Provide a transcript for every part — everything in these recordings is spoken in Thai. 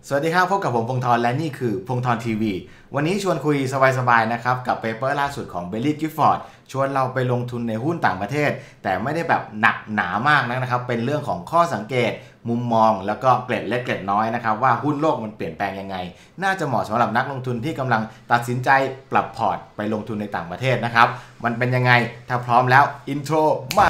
สวัสดีครับพบกับผมพงธรและนี่คือพงธรทีวีวันนี้ชวนคุยสบายๆนะครับกับเปเปอร์ล่าสุดของเบลลี่กิฟฟอร์ดชวนเราไปลงทุนในหุ้นต่างประเทศแต่ไม่ได้แบบหนักหนามากนะครับเป็นเรื่องของข้อสังเกตมุมมองแล้วก็เกร็ดเล็กเกร็ดน้อยนะครับว่าหุ้นโลกมันเปลี่ยนแปลงยังไงน่าจะเหมาะสำหรับนักลงทุนที่กำลังตัดสินใจปรับพอร์ตไปลงทุนในต่างประเทศนะครับมันเป็นยังไงถ้าพร้อมแล้วอินโทรมา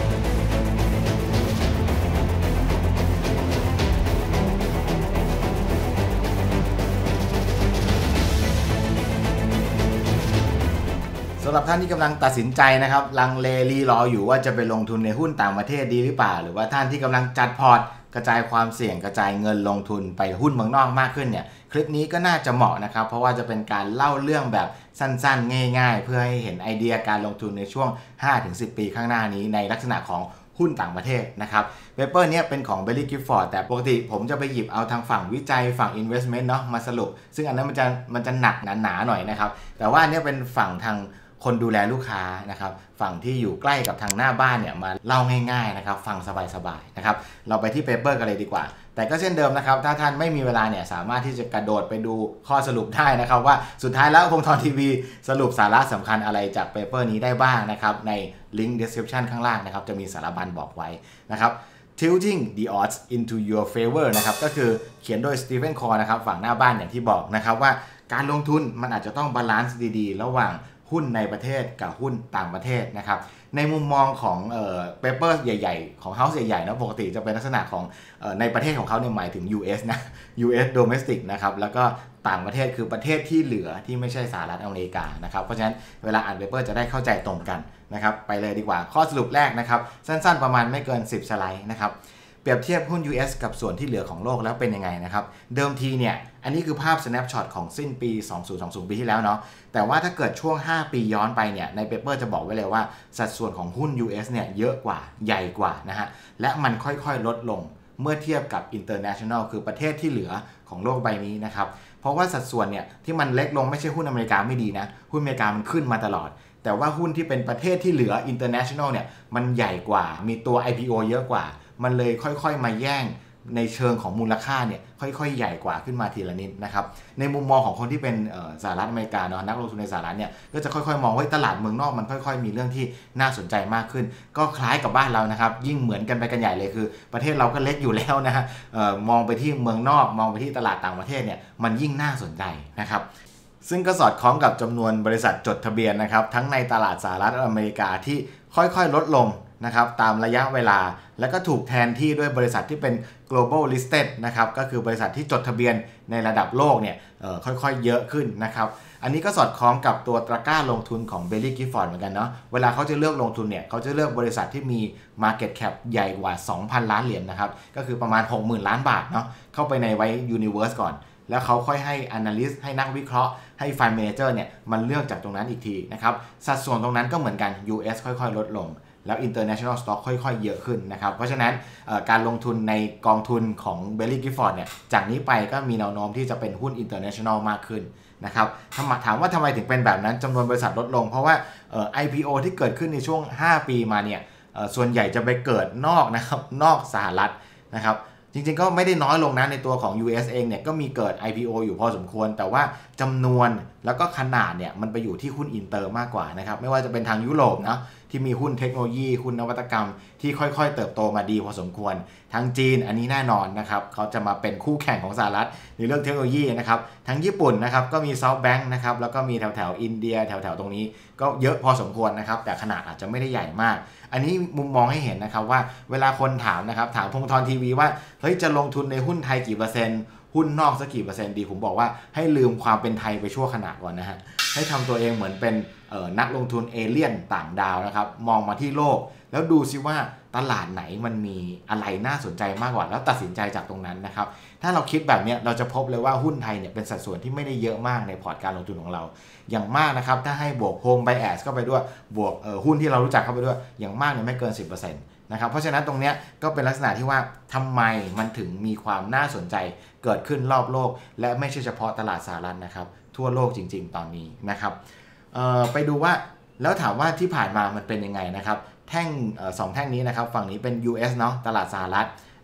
สำหรับท่านที่กำลังตัดสินใจนะครับลังเลรีรออยู่ว่าจะไปลงทุนในหุ้นต่างประเทศดีหรือเปล่าหรือว่าท่านที่กำลังจัดพอร์ตกระจายความเสี่ยงกระจายเงินลงทุนไปหุ้นเมืองนอกมากขึ้นเนี่ยคลิปนี้ก็น่าจะเหมาะนะครับเพราะว่าจะเป็นการเล่าเรื่องแบบสั้นๆง่ายๆเพื่อให้เห็นไอเดียการลงทุนในช่วง 5-10 ปีข้างหน้านี้ในลักษณะของหุ้นต่างประเทศนะครับเปเปอร์นี้เป็นของ Belly Gifford แต่ปกติผมจะไปหยิบเอาทางฝั่งวิจัยฝั่ง investment เนาะมาสรุปซึ่งอันนั้นมันจะหนักหนาๆหน่อยนะครับแต่ว่าอันนี้เป็นฝั่งทางคนดูแลลูกค้านะครับฝั่งที่อยู่ใกล้กับทางหน้าบ้านเนี่ยมาเล่าง่ายๆนะครับฟังสบายๆนะครับเราไปที่เปเปอร์กันเลยดีกว่าแต่ก็เช่นเดิมนะครับถ้าท่านไม่มีเวลาเนี่ยสามารถที่จะกระโดดไปดูข้อสรุปได้นะครับว่าสุดท้ายแล้วพงธรทีวีสรุปสาระสำคัญอะไรจากเปเปอร์นี้ได้บ้างนะครับในลิงก์ description ข้างล่างนะครับจะมีสารบัญบอกไว้นะครับ tilting the odds into your favor นะครับก็คือเขียนโดย Stephen Core นะครับฝั่งหน้าบ้านอย่างที่บอกนะครับว่าการลงทุนมันอาจจะต้องบาลานซ์ดีๆระหว่างหุ้นในประเทศกับหุ้นต่างประเทศนะครับในมุมมองของเปเปอร์ใหญ่ๆของเฮ้าส์ใหญ่ๆนะปกติจะเป็นลักษณะของในประเทศของเขาเนี่ยหมายถึง US นะ US domestic นะครับแล้วก็ต่างประเทศคือประเทศที่เหลือที่ไม่ใช่สหรัฐอเมริกานะครับเพราะฉะนั้นเวลาอ่านเปเปอร์จะได้เข้าใจตรงกันนะครับไปเลยดีกว่าข้อสรุปแรกนะครับสั้นๆประมาณไม่เกิน10 สไลด์นะครับเปรียบเทียบหุ้น US กับส่วนที่เหลือของโลกแล้วเป็นยังไงนะครับเดิมทีเนี่ยอันนี้คือภาพ snapshot ของสิ้นปี 2020 ปีที่แล้วเนาะแต่ว่าถ้าเกิดช่วง 5 ปีย้อนไปเนี่ยในเปเปอร์จะบอกไว้เลยว่าสัดส่วนของหุ้น US เนี่ยเยอะกว่าใหญ่กว่านะฮะและมันค่อยๆลดลงเมื่อเทียบกับ international คือประเทศที่เหลือของโลกใบนี้นะครับเพราะว่าสัดส่วนเนี่ยที่มันเล็กลงไม่ใช่หุ้นอเมริกาไม่ดีนะหุ้นอเมริกามันขึ้นมาตลอดแต่ว่าหุ้นที่เป็นประเทศที่เหลือ international เนี่ยมันใหญ่กว่ามีตัว IPO เยอะกว่ามันเลยค่อยๆมาแย่งในเชิงของมูลค่าเนี่ยค่อยๆใหญ่กว่าขึ้นมาทีละนิดนะครับในมุมมองของคนที่เป็นสหรัฐอเมริกาเนาะนักลงทุนในสหรัฐเนี่ยก็จะค่อยๆมองว่าตลาดเมืองนอกมันค่อยๆมีเรื่องที่น่าสนใจมากขึ้นก็คล้ายกับบ้านเรานะครับยิ่งเหมือนกันไปกันใหญ่เลยคือประเทศเราก็เล็กอยู่แล้วนะฮะมองไปที่เมืองนอกมองไปที่ตลาดต่างประเทศเนี่ยมันยิ่งน่าสนใจนะครับซึ่งก็สอดคล้องกับจำนวนบริษัทจดทะเบียนนะครับทั้งในตลาดสหรัฐอเมริกาที่ค่อยๆลดลงนะครับตามระยะเวลาแล้วก็ถูกแทนที่ด้วยบริษัทที่เป็น global listed นะครับก็คือบริษัทที่จดทะเบียนในระดับโลกเนี่ยค่อยๆเยอะขึ้นนะครับอันนี้ก็สอดคล้องกับตัวตะกร้าลงทุนของ Belly Gifford เหมือนกันเนาะเวลาเขาจะเลือกลงทุนเนี่ยเขาจะเลือกบริษัทที่มี market cap ใหญ่กว่า 2,000 ล้านเหรียญนะครับก็คือประมาณ 60,000 ล้านบาทเนาะเข้าไปในไว้ universe ก่อนแล้วเขาค่อยให้ analyst ให้นักวิเคราะห์ให้ fund manager เนี่ยมันเลือกจากตรงนั้นอีกทีนะครับสัดส่วนตรงนั้นก็เหมือนกัน US ค่อยๆลดลงแล้ว international stock ค่อยๆเยอะขึ้นนะครับเพราะฉะนั้นการลงทุนในกองทุนของ Belly Gifford เนี่ยจากนี้ไปก็มีแนวโน้มที่จะเป็นหุ้น international มากขึ้นนะครับถามว่าทำไมถึงเป็นแบบนั้นจำนวนบริษัทลดลงเพราะว่าIPO ที่เกิดขึ้นในช่วง 5 ปีมาเนี่ยส่วนใหญ่จะไปเกิดนอกนะครับนอกสหรัฐนะครับจริงๆก็ไม่ได้น้อยลงนะในตัวของ US เองเนี่ยก็มีเกิด IPO อยู่พอสมควรแต่ว่าจำนวนแล้วก็ขนาดเนี่ยมันไปอยู่ที่หุ้นอินเตอร์มากกว่านะครับไม่ว่าจะเป็นทางยุโรปนะที่มีหุ้นเทคโนโลยีหุ้นนวัตกรรมที่ค่อยๆเติบโตมาดีพอสมควรทางจีนอันนี้แน่นอนนะครับเขาจะมาเป็นคู่แข่งของสหรัฐในเรื่องเทคโนโลยีนะครับทั้งญี่ปุ่นนะครับก็มี SoftBank นะครับแล้วก็มีแถวๆอินเดียแถวๆตรงนี้ก็เยอะพอสมควรนะครับแต่ขนาดอาจจะไม่ได้ใหญ่มากอันนี้มุมมองให้เห็นนะครับว่าเวลาคนถามนะครับถามพงธรทีวีว่าเฮ้ยจะลงทุนในหุ้นไทยกี่เปอร์เซ็นต์หุ้นนอกสักกี่เปอร์เซ็นต์ดีผมบอกว่าให้ลืมความเป็นไทยไปชั่วขณะก่อนนะฮะให้ทำตัวเองเหมือนเป็นนักลงทุนเอเลี่ยนต่างดาวนะครับมองมาที่โลกแล้วดูซิว่าตลาดไหนมันมีอะไรน่าสนใจมากกว่าแล้วตัดสินใจจากตรงนั้นนะครับถ้าเราคิดแบบนี้เราจะพบเลยว่าหุ้นไทยเนี่ยเป็นสัดส่วนที่ไม่ได้เยอะมากในพอร์ตการลงทุนของเราอย่างมากนะครับถ้าให้บวก Home Bias เข้าไปด้วยบวกหุ้นที่เรารู้จักเข้าไปด้วยอย่างมากเนี่ยไม่เกิน 10%นะครับเพราะฉะนั้นตรงนี้ก็เป็นลักษณะที่ว่าทำไมมันถึงมีความน่าสนใจเกิดขึ้นรอบโลกและไม่ใช่เฉพาะตลาดสหรัฐนะครับทั่วโลกจริงๆตอนนี้นะครับไปดูว่าแล้วถามว่าที่ผ่านมามันเป็นยังไงนะครับแท่ง2 แท่งนี้นะครับฝั่งนี้เป็น US เนาะตลาดสหรัฐ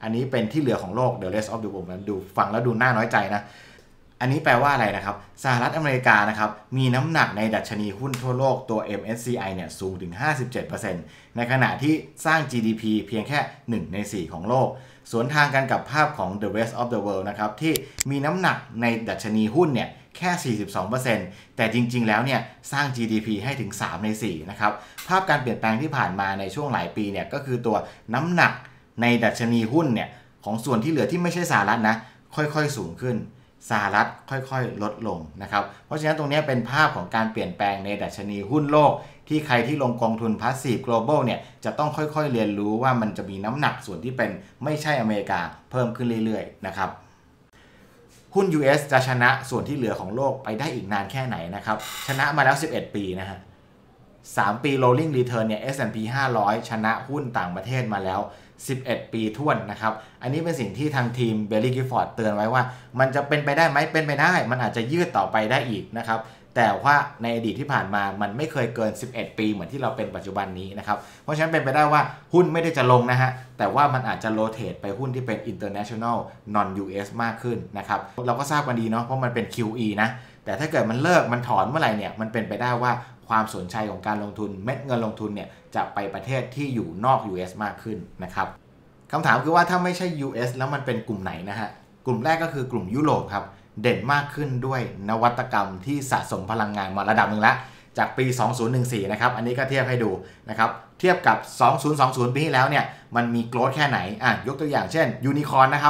อันนี้เป็นที่เหลือของโลก the rest of the world ดูฟังแล้วดูน่าน้อยใจนะอันนี้แปลว่าอะไรนะครับสหรัฐอเมริกานะครับมีน้ำหนักในดัชนีหุ้นทั่วโลกตัว MSCI เนี่ยสูงถึง 57% ในขณะที่สร้าง GDP เพียงแค่1ใน4ของโลกสวนทางกันกับภาพของ the rest of the world นะครับที่มีน้ำหนักในดัชนีหุ้นเนี่ยแค่ 42% แต่จริงๆแล้วเนี่ยสร้าง GDP ให้ถึง3ใน4นะครับภาพการเปลี่ยนแปลงที่ผ่านมาในช่วงหลายปีเนี่ยก็คือตัวน้ำหนักในดัชนีหุ้นเนี่ยของส่วนที่เหลือที่ไม่ใช่สหรัฐนะค่อยๆสูงขึ้นสหรัฐค่อยๆลดลงนะครับเพราะฉะนั้นตรงนี้เป็นภาพของการเปลี่ยนแปลงในดัชนีหุ้นโลกที่ใครที่ลงกองทุน Passive Global เนี่ยจะต้องค่อยๆเรียนรู้ว่ามันจะมีน้ำหนักส่วนที่เป็นไม่ใช่อเมริกาเพิ่มขึ้นเรื่อยๆนะครับหุ้น US จะชนะส่วนที่เหลือของโลกไปได้อีกนานแค่ไหนนะครับชนะมาแล้ว11ปีนะฮะ3 ปี rolling return เนี่ย S&P 500 ชนะหุ้นต่างประเทศมาแล้ว11 ปีท้วนนะครับอันนี้เป็นสิ่งที่ทางทีม Berry Gifford เตือนไว้ว่ามันจะเป็นไปได้ไหมเป็นไปได้มันอาจจะยืดต่อไปได้อีกนะครับแต่ว่าในอดีตที่ผ่านมามันไม่เคยเกิน11 ปีเหมือนที่เราเป็นปัจจุบันนี้นะครับเพราะฉะนั้นเป็นไปได้ว่าหุ้นไม่ได้จะลงนะฮะแต่ว่ามันอาจจะโรเตทไปหุ้นที่เป็น international non US มากขึ้นนะครับเราก็ทราบกันดีเนาะเพราะมันเป็น QE นะแต่ถ้าเกิดมันเลิกมันถอนเมื่อไหร่เนี่ยมันเป็นไปได้ว่าความสนใจของการลงทุนเม็ดเงินลงทุนเนี่ยจะไปประเทศที่อยู่นอก US มากขึ้นนะครับคำถามคือว่าถ้าไม่ใช่ US แล้วมันเป็นกลุ่มไหนนะฮะกลุ่มแรกก็คือกลุ่มยุโรปครับเด่นมากขึ้นด้วยนวัตกรรมที่สะสมพลังงานมาระดับหนึ่งแล้วจากปี 2014 นะครับอันนี้ก็เทียบให้ดูนะครับเทียบกับ 2020 ปีที่แล้วเนี่ยมันมีโกรธแค่ไหนยกตัวอย่างเช่นยูนิคอร์นนะครับ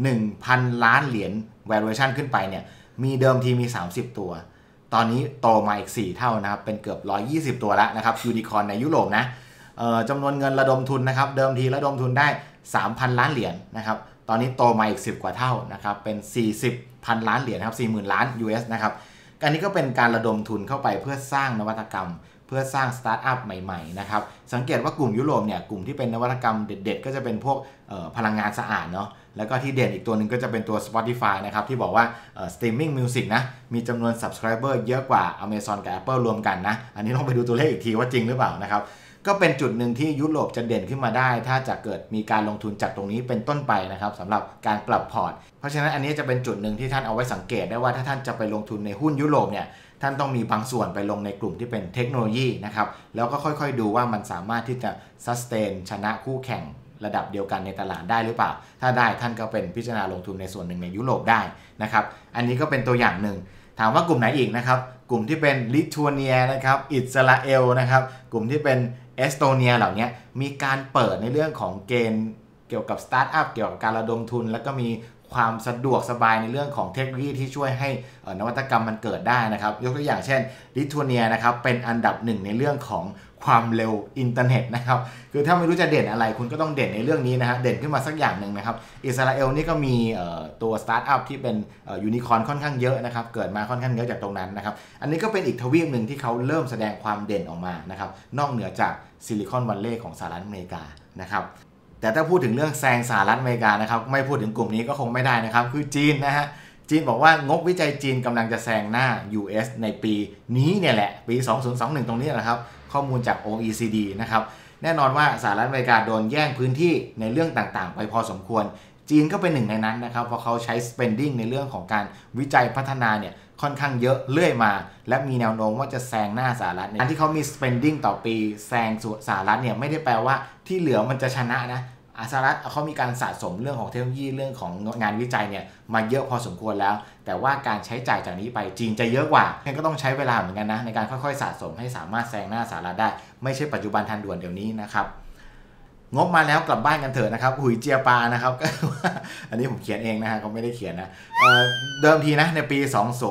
1,000 ล้านเหรียญ valuation ขึ้นไปเนี่ยมีเดิมทีมี30ตัวตอนนี้โตมาอีก4เท่านะครับเป็นเกือบ120ตัวแล้วนะครับยูนิคอร์นในยุโรปนะจำนวนเงินระดมทุนนะครับเดิมทีระดมทุนได้ 3,000 ล้านเหรียญนะครับตอนนี้โตมาอีก10กว่าเท่านะครับเป็น40,000 ล้านเหรียญครับ 40,000 ล้าน US นะครับอันนี้ก็เป็นการระดมทุนเข้าไปเพื่อสร้างนวัตกรรมเพื่อสร้างสตาร์ทอัพใหม่ๆนะครับสังเกตว่ากลุ่มยุโรปเนี่ยกลุ่มที่เป็นนวัตกรรมเด็ดๆก็จะเป็นพวกพลังงานสะอาดเนาะแล้วก็ที่เด่นอีกตัวหนึ่งก็จะเป็นตัว Spotify นะครับที่บอกว่าstreaming music นะมีจำนวน subscriber เยอะกว่า Amazon กับ Apple รวมกันนะอันนี้ต้องไปดูตัวเลขอีกทีว่าจริงหรือเปล่านะครับก็เป็นจุดหนึ่งที่ยุโรปจะเด่นขึ้นมาได้ถ้าจะเกิดมีการลงทุนจากตรงนี้เป็นต้นไปนะครับสำหรับการปรับพอร์ตเพราะฉะนั้นอันนี้จะเป็นจุดหนึ่งที่ท่านเอาไว้สังเกตได้ว่าถ้าท่านจะไปลงทุนในหุ้นยุโรปเนี่ยท่านต้องมีบางส่วนไปลงในกลุ่มที่เป็นเทคโนโลยีนะครับแล้วก็ค่อยๆดูว่ามันสามารถที่จะ sustain ชนะคู่แข่งระดับเดียวกันในตลาดได้หรือเปล่าถ้าได้ท่านก็เป็นพิจารณาลงทุนในส่วนหนึ่งในยุโรปได้นะครับอันนี้ก็เป็นตัวอย่างหนึ่งถามว่ากลุ่มไหนอีกนะครับกลุ่มที่เป็นลิทัวเนียนะครับอิสราเอลนะครับกลุ่มที่เป็นเอสโตเนียเหล่านี้มีการเปิดในเรื่องของเกณฑ์เกี่ยวกับสตาร์ทอัพเกี่ยวกับการระดมทุนแล้วก็มีความสะดวกสบายในเรื่องของเทคโนโลยีที่ช่วยให้นวัตกรรมมันเกิดได้นะครับยกตัวอย่างเช่นลิทัวเนียนะครับเป็นอันดับหนึ่งในเรื่องของความเร็วอินเทอร์เน็ตนะครับคือถ้าไม่รู้จะเด่นอะไรคุณก็ต้องเด่นในเรื่องนี้นะฮะเด่นขึ้นมาสักอย่างหนึ่งนะครับอิสราเอลนี่ก็มีตัวสตาร์ทอัพที่เป็นยูนิคอร์นค่อนข้างเยอะนะครับเกิดมาค่อนข้างเยอะจากตรงนั้นนะครับอันนี้ก็เป็นอีกทวีปหนึ่งที่เขาเริ่มแสดงความเด่นออกมานะครับนอกเหนือจากซิลิคอนวัลเลย์ของสหรัฐอเมริกานะครับแต่ถ้าพูดถึงเรื่องแซงสหรัฐอเมริกานะครับไม่พูดถึงกลุ่มนี้ก็คงไม่ได้นะครับคือจีนนะฮะจีนบอกว่างบวิจัยจีนกำลังจะแซงหน้า US ในปีนี้เนี่ยแหละปี 2021 ตรงนี้นะครับข้อมูลจาก OECD นะครับแน่นอนว่าสหรัฐอเมริกาโดนแย่งพื้นที่ในเรื่องต่างๆไปพอสมควรจีนก็เป็นหนึ่งในนั้นนะครับเพราะเขาใช้ spending ในเรื่องของการวิจัยพัฒนาเนี่ยค่อนข้างเยอะเรื่อยมาและมีแนวโน้มว่าจะแซงหน้าสหรัฐการที่เขามี spending ต่อปีแซงสหรัฐเนี่ยไม่ได้แปลว่าที่เหลือมันจะชนะนะสหรัฐเขามีการสะสมเรื่องของเทคโนโลยีเรื่องของงานวิจัยเนี่ยมาเยอะพอสมควรแล้วแต่ว่าการใช้จ่ายจากนี้ไปจีนจะเยอะกว่างั้นก็ต้องใช้เวลาเหมือนกันนะในการค่อยๆสะสมให้สามารถแซงหน้าสหรัฐได้ไม่ใช่ปัจจุบันทันด่วนเดี๋ยวนี้นะครับงบมาแล้วกลับบ้านกันเถอะนะครับหุยเจียปานะครับก็อันนี้ผมเขียนเองนะฮะเขาไม่ได้เขียนนะเดิมทีนะในปี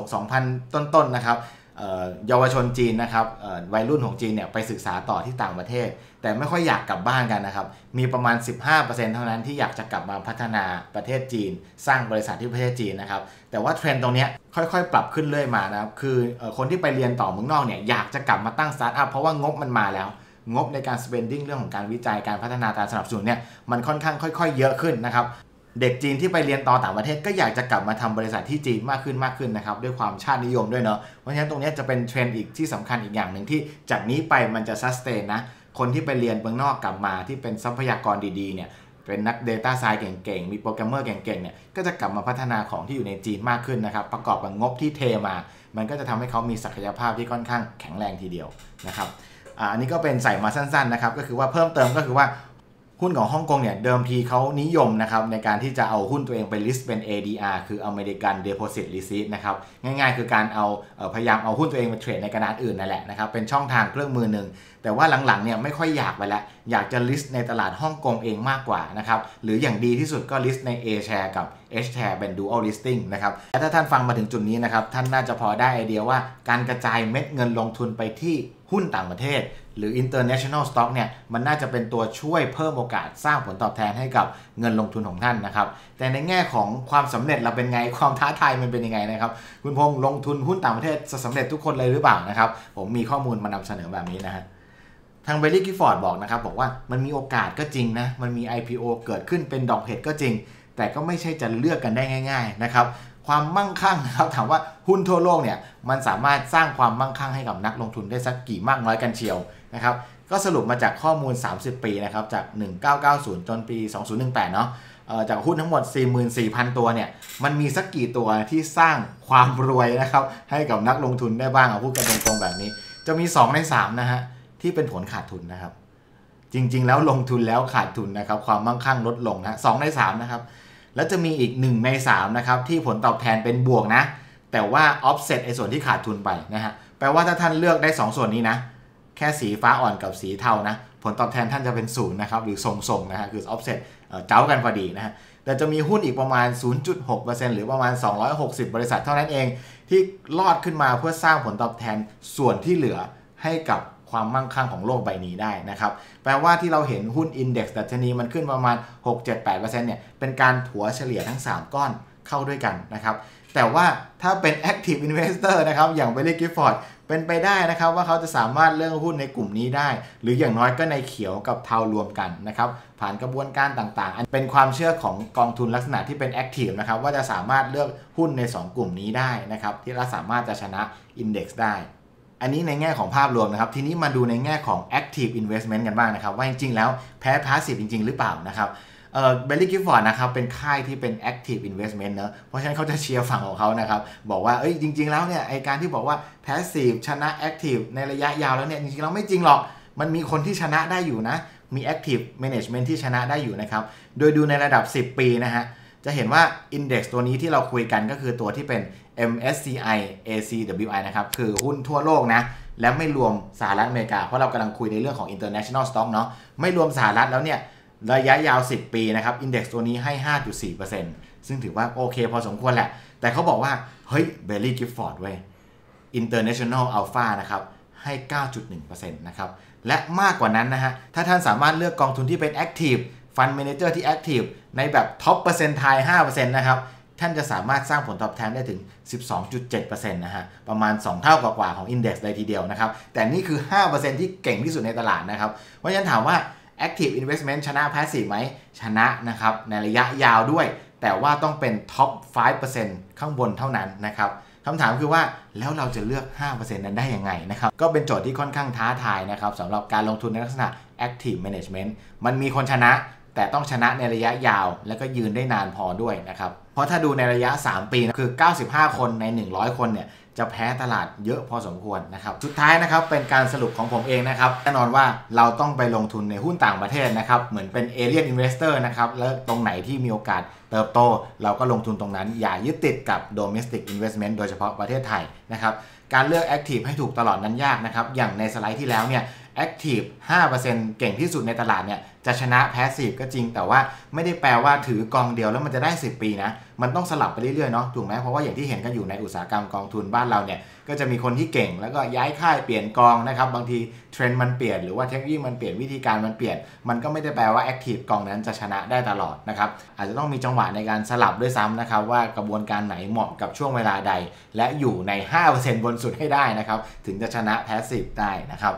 2000ต้นๆนะครับเยาวชนจีนนะครับวัยรุ่นของจีนเนี่ยไปศึกษาต่อที่ต่างประเทศแต่ไม่ค่อยอยากกลับบ้านกันนะครับมีประมาณ 15% เท่านั้นที่อยากจะกลับมาพัฒนาประเทศจีนสร้างบริษัทที่ประเทศจีนนะครับแต่ว่าเทรนด์ตรงนี้ค่อยๆปรับขึ้นเรื่อยมานะครับคือคนที่ไปเรียนต่อเมืองนอกเนี่ยอยากจะกลับมาตั้งสตาร์ทอัพเพราะว่างบมันมาแล้วงบในการ spending เรื่องของการวิจัยการพัฒนาการสนับสนุนเนี่ยมันค่อนข้างค่อยๆเยอะขึ้นนะครับเด็กจีนที่ไปเรียนต่อต่างประเทศก็อยากจะกลับมาทำบริษัทที่จีนมากขึ้นนะครับด้วยความชาตินิยมด้วยเนาะเพราะฉะนั้นตรงนี้จะเป็นเทรนด์อีกที่สำคัญอีกอย่างหนึ่งที่จากนี้ไปมันจะ sustain นะคนที่ไปเรียนเมืองนอกกลับมาที่เป็นทรัพยากรดีๆเนี่ยเป็นนัก Data Science เก่งๆมีโปรแกรมเมอร์เก่งๆเนี่ยก็จะกลับมาพัฒนาของที่อยู่ในจีนมากขึ้นนะครับประกอบกับงบที่เทมามันก็จะทำให้เขามีศักยภาพที่ค่อนข้างแข็งแรงทีเดียวนะครับอันนี้ก็เป็นใส่มาสั้นๆนะครับก็คือว่าเพิ่มเติมก็คือว่าหุ้นของฮ่องกงเนี่ยเดิมทีเขานิยมนะครับในการที่จะเอาหุ้นตัวเองไป list เป็น ADR คือ American Deposit Receipt นะครับง่ายๆคือการเอาพยายามเอาหุ้นตัวเองไปเทรดในกระดานอื่นนั่นแหละนะครับเป็นช่องทางเครื่องมือหนึ่งแต่ว่าหลังๆเนี่ยไม่ค่อยอยากไปแล้วอยากจะ list ในตลาดฮ่องกงเองมากกว่านะครับหรืออย่างดีที่สุดก็ list ใน A share กับ H share เป็น dual listing นะครับและถ้าท่านฟังมาถึงจุดนี้นะครับท่านน่าจะพอได้ไอเดียว่าการกระจายเม็ดเงินลงทุนไปที่หุ้นต่างประเทศหรือ international stock เนี่ยมันน่าจะเป็นตัวช่วยเพิ่มโอกาสสร้างผลตอบแทนให้กับเงินลงทุนของท่านนะครับแต่ในแง่ของความสำเร็จเราเป็นไงความท้าทายมันเป็นยังไงนะครับคุณพงษ์ลงทุนหุ้นต่างประเทศจะสำเร็จทุกคนเลยหรือเปล่านะครับผมมีข้อมูลมานำเสนอแบบนี้นะฮะทางเบลลี่กิฟฟอร์ดบอกนะครับบอกว่ามันมีโอกาสก็จริงนะมันมี IPO เกิดขึ้นเป็นดอกเห็ดก็จริงแต่ก็ไม่ใช่จะเลือกกันได้ง่ายๆนะครับความมั่งคั่งนะครับถามว่าหุ้นทั่วโลกเนี่ยมันสามารถสร้างความมั่งคั่งให้กับนักลงทุนได้สักกี่มากน้อยกันเชียวนะครับก็สรุปมาจากข้อมูล30ปีนะครับจาก1990จนปี2018เนาะจากหุ้นทั้งหมด 44,000 ตัวเนี่ยมันมีสักกี่ตัวที่สร้างความรวยนะครับให้กับนักลงทุนได้บ้างเอาพูดกันตรงๆแบบนี้จะมี2ใน3นะฮะที่เป็นผลขาดทุนนะครับจริงๆแล้วลงทุนแล้วขาดทุนนะครับความมั่งคั่งลดลงนะ2ใน3นะครับแล้วจะมีอีก1ใน3นะครับที่ผลตอบแทนเป็นบวกนะแต่ว่า offset ไอ้ส่วนที่ขาดทุนไปนะฮะแปลว่าถ้าท่านเลือกได้2ส่วนนี้นะแค่สีฟ้าอ่อนกับสีเทานะผลตอบแทนท่านจะเป็น0นะครับหรือทรงๆนะฮะคือ offset เจ้ากันพอดีนะฮะแต่จะมีหุ้นอีกประมาณ 0.6% หรือประมาณ260บริษัทเท่านั้นเองที่รอดขึ้นมาเพื่อสร้างผลตอบแทนส่วนที่เหลือให้กับความมั่งคั่งของโลกใบนี้ได้นะครับแปลว่าที่เราเห็นหุ้น Index ดัชนีมันขึ้นประมาณ 6-7-8% เนี่ยเป็นการถัวเฉลี่ยทั้ง3ก้อนเข้าด้วยกันนะครับแต่ว่าถ้าเป็น Active Investor นะครับอย่างBailey Gifford เป็นไปได้นะครับว่าเขาจะสามารถเลือกหุ้นในกลุ่มนี้ได้หรืออย่างน้อยก็ในเขียวกับเทารวมกันนะครับผ่านกระบวนการต่างๆอันเป็นความเชื่อของกองทุนลักษณะที่เป็น Active นะครับว่าจะสามารถเลือกหุ้นใน2กลุ่มนี้ได้นะครับที่เราสามารถจะชนะ Index ได้อันนี้ในแง่ของภาพรวมนะครับทีนี้มาดูในแง่ของ Active Investment กันบ้างนะครับว่าจริงๆแล้วแพ้ Passive จริงๆหรือเปล่านะครับBailey Gifford นะครับเป็นค่ายที่เป็น Active Investment เนอะเพราะฉะนั้นเขาจะเชียร์ฝั่งของเขานะครับบอกว่าจริงๆแล้วเนี่ยไอการที่บอกว่า Passive ชนะ Active ในระยะยาวแล้วเนี่ยจริงๆแล้วไม่จริงหรอกมันมีคนที่ชนะได้อยู่นะมี Active Management ที่ชนะได้อยู่นะครับโดยดูในระดับ10 ปีนะฮะจะเห็นว่า Index ตัวนี้ที่เราคุยกันก็คือตัวที่เป็น MSCI ACWI นะครับคือหุ้นทั่วโลกนะและไม่รวมสหรัฐอเมริกาเพราะเรากำลังคุยในเรื่องของ International Stock เนาะไม่รวมสหรัฐแล้วเนี่ยระยะยาว10 ปีนะครับ Index ตัวนี้ให้ 5.4% ซึ่งถือว่าโอเคพอสมควรแหละแต่เขาบอกว่าเฮ้ย Bailey Gifford เว้ย International Alpha นะครับให้ 9.1% นะครับและมากกว่านั้นนะฮะถ้าท่านสามารถเลือกกองทุนที่เป็น Active Fund Manager ที่ Active ในแบบ Top Percentile 5% นะครับท่านจะสามารถสร้างผลตอบแทนได้ถึง 12.7% นะฮะประมาณ2เท่ากว่าของ Index เลยทีเดียวนะครับแต่นี่คือ 5% ที่เก่งที่สุดในตลาดนะครับเพราะฉะนั้นถามว่า Active Investment ชนะ Passive ไหมชนะนะครับในระยะยาวด้วยแต่ว่าต้องเป็น Top 5% ข้างบนเท่านั้นนะครับคำถามคือว่าแล้วเราจะเลือก 5% นั้นได้ยังไงนะครับก็เป็นโจทย์ที่ค่อนข้างท้าทายนะครับสำหรับการลงทุนในลักษณะ Active Management มันมีคนชนะแต่ต้องชนะในระยะยาวแล้วก็ยืนได้นานพอด้วยนะครับเพราะถ้าดูในระยะ3 ปีคือ95คนใน100คนเนี่ยจะแพ้ตลาดเยอะพอสมควรนะครับสุดท้ายนะครับเป็นการสรุปของผมเองนะครับแน่นอนว่าเราต้องไปลงทุนในหุ้นต่างประเทศนะครับเหมือนเป็น Alien Investor นะครับแล้วตรงไหนที่มีโอกาสเติบโตเราก็ลงทุนตรงนั้นอย่ายึดติดกับ Domestic Investment โดยเฉพาะประเทศไทยนะครับการเลือก Active ให้ถูกตลอดนั้นยากนะครับอย่างในสไลด์ที่แล้วเนี่ย Active 5% เก่งที่สุดในตลาดเนี่ยจะชนะ Passive ก็จริงแต่ว่าไม่ได้แปลว่าถือกองเดียวแล้วมันจะได้10 ปีนะมันต้องสลับไปเรื่อยๆเนาะถูกไหมเพราะว่าอย่างที่เห็นกันอยู่ในอุตสาหกรรมกองทุนบ้านเราเนี่ยก็จะมีคนที่เก่งแล้วก็ย้ายค่ายเปลี่ยนกองนะครับบางทีเทรนด์มันเปลี่ยนหรือว่าเทคโนโลยีมันเปลี่ยนวิธีการมันเปลี่ยนมันก็ไม่ได้แปลว่า Active กองนั้นจะชนะได้ตลอดนะครับอาจจะต้องมีจังหวะในการสลับด้วยซ้ำนะครับว่ากระบวนการไหนเหมาะกับช่วงเวลาใดและอยู่ใน 5% บนสุดให้ได้นะครับถึงจะชนะ Passive ได้นะครับ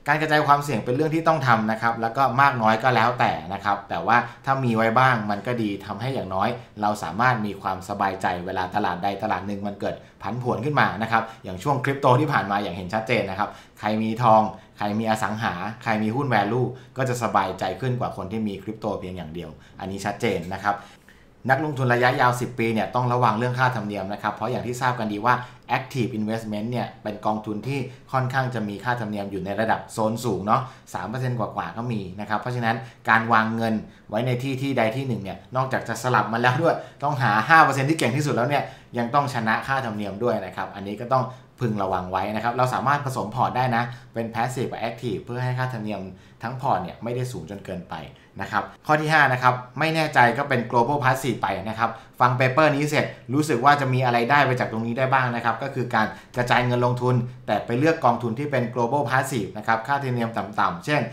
การกระจายความเสี่ยงเป็นเรื่องที่ต้องทำนะครับแล้วก็มากน้อยก็แล้วแต่นะครับแต่ว่าถ้ามีไว้บ้างมันก็ดีทำให้อย่างน้อยเราสามารถมีความสบายใจเวลาตลาดใดตลาดหนึ่งมันเกิดผันผวนขึ้นมานะครับอย่างช่วงคริปโตที่ผ่านมาอย่างเห็นชัดเจนนะครับใครมีทองใครมีอสังหาใครมีหุ้น value ก็จะสบายใจขึ้นกว่าคนที่มีคริปโตเพียงอย่างเดียวอันนี้ชัดเจนนะครับนักลงทุนระยะยาว10ปีเนี่ยต้องระวังเรื่องค่าธรรมเนียมนะครับเพราะอย่างที่ทราบกันดีว่า active investment เนี่ยเป็นกองทุนที่ค่อนข้างจะมีค่าธรรมเนียมอยู่ในระดับโซนสูงเนาะ 3% กว่าก็มีนะครับเพราะฉะนั้นการวางเงินไว้ในที่ใดที่หนึ่งเนี่ยนอกจากจะสลับมาแล้วด้วยต้องหา 5% ที่เก่งที่สุดแล้วเนี่ยยังต้องชนะค่าธรรมเนียมด้วยนะครับอันนี้ก็ต้องพึงระวังไว้นะครับเราสามารถผสมพอร์ตได้นะเป็น passive กับ active เพื่อให้ค่าธรรมเนียมทั้งพอร์ตเนี่ยไม่ได้สูงจนเกินไปนะครับข้อที่5นะครับไม่แน่ใจก็เป็น global passive ไปนะครับฟังเปเปอร์นี้เสร็จรู้สึกว่าจะมีอะไรได้ไปจากตรงนี้ได้บ้างนะครับก็คือการกระจายเงินลงทุนแต่ไปเลือกกองทุนที่เป็น global passive นะครับค่าธรรมเนียมต่ำๆเช่น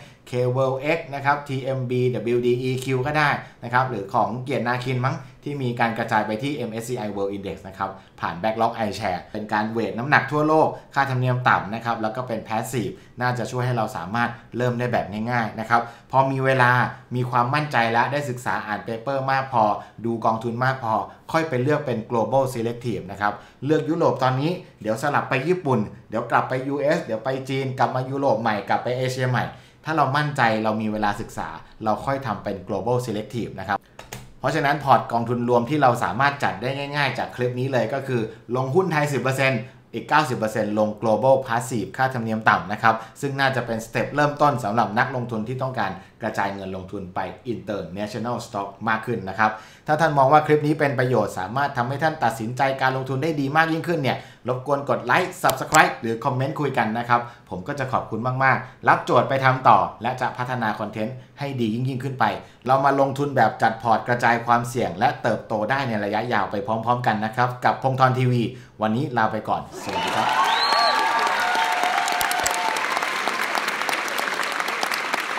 KWX นะครับ TMB WDEQ ก็ได้นะครับหรือของเกียรตินาคินมั้งที่มีการกระจายไปที่ MSCI World Index นะครับผ่าน Backlog iShare เป็นการเวทน้ำหนักทั่วโลกค่าธรรมเนียมต่ำนะครับแล้วก็เป็น Passive น่าจะช่วยให้เราสามารถเริ่มได้แบบง่ายๆนะครับพอมีเวลามีความมั่นใจแล้วได้ศึกษาอ่านเปเปอร์มากพอดูกองทุนมากพอค่อยไปเลือกเป็น global selective นะครับเลือกยุโรปตอนนี้เดี๋ยวสลับไปญี่ปุ่นเดี๋ยวกลับไป US เดี๋ยวไปจีนกลับมายุโรปใหม่กลับไปเอเชียใหม่ถ้าเรามั่นใจเรามีเวลาศึกษาเราค่อยทำเป็น global selective นะครับเพราะฉะนั้นพอร์ตกองทุนรวมที่เราสามารถจัดได้ง่ายๆจากคลิปนี้เลยก็คือลงหุ้นไทย 10%อีก 90% ลง global passive ค่าธรรมเนียมต่ำนะครับซึ่งน่าจะเป็นสเต็ปเริ่มต้นสำหรับนักลงทุนที่ต้องการกระจายเงินลงทุนไป international stock มากขึ้นนะครับถ้าท่านมองว่าคลิปนี้เป็นประโยชน์สามารถทำให้ท่านตัดสินใจการลงทุนได้ดีมากยิ่งขึ้นเนี่ยรบกวนกดไลค์ subscribe หรือคอมเมนต์คุยกันนะครับผมก็จะขอบคุณมากๆรับโจทย์ไปทำต่อและจะพัฒนาคอนเทนต์ให้ดียิ่งขึ้นไปเรามาลงทุนแบบจัดพอร์ตกระจายความเสี่ยงและเติบโตได้ในระยะยาวไปพร้อมๆกันนะครับกับพงธรทีวีวันนี้ลาไปก่อนสวัสดีครับ